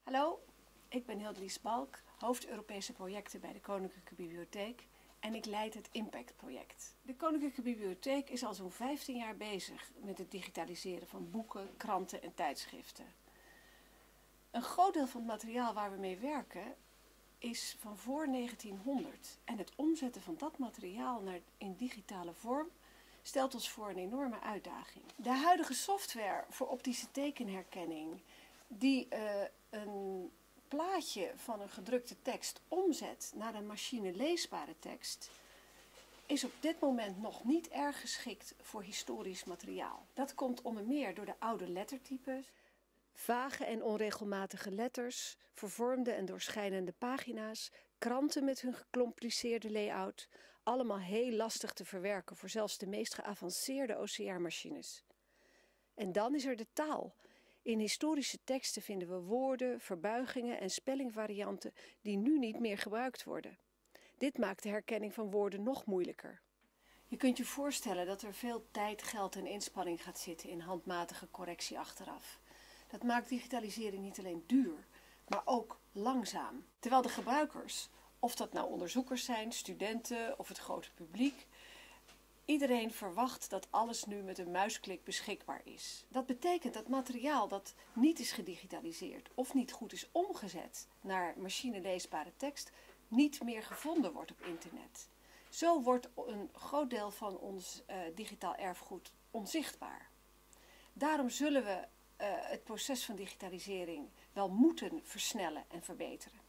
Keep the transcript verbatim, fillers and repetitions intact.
Hallo, ik ben Hildelies Balk, hoofd Europese projecten bij de Koninklijke Bibliotheek en ik leid het Impact-project. De Koninklijke Bibliotheek is al zo'n vijftien jaar bezig met het digitaliseren van boeken, kranten en tijdschriften. Een groot deel van het materiaal waar we mee werken is van voor negentienhonderd en het omzetten van dat materiaal naar, in digitale vorm stelt ons voor een enorme uitdaging. De huidige software voor optische tekenherkenning die uh, een plaatje van een gedrukte tekst omzet naar een machine-leesbare tekst, is op dit moment nog niet erg geschikt voor historisch materiaal. Dat komt onder meer door de oude lettertypes, vage en onregelmatige letters, vervormde en doorschijnende pagina's, kranten met hun gecompliceerde layout, allemaal heel lastig te verwerken voor zelfs de meest geavanceerde O C R-machines. En dan is er de taal. In historische teksten vinden we woorden, verbuigingen en spellingvarianten die nu niet meer gebruikt worden. Dit maakt de herkenning van woorden nog moeilijker. Je kunt je voorstellen dat er veel tijd, geld en inspanning gaat zitten in handmatige correctie achteraf. Dat maakt digitalisering niet alleen duur, maar ook langzaam. Terwijl de gebruikers, of dat nou onderzoekers zijn, studenten of het grote publiek, iedereen verwacht dat alles nu met een muisklik beschikbaar is. Dat betekent dat materiaal dat niet is gedigitaliseerd of niet goed is omgezet naar machine-leesbare tekst niet meer gevonden wordt op internet. Zo wordt een groot deel van ons uh, digitaal erfgoed onzichtbaar. Daarom zullen we uh, het proces van digitalisering wel moeten versnellen en verbeteren.